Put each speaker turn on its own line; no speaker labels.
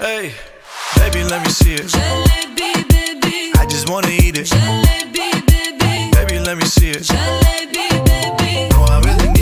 Hey, baby, let me see it.
Jalebi, baby.
I just wanna eat it.
Jalebi, baby.
Baby, let me see it.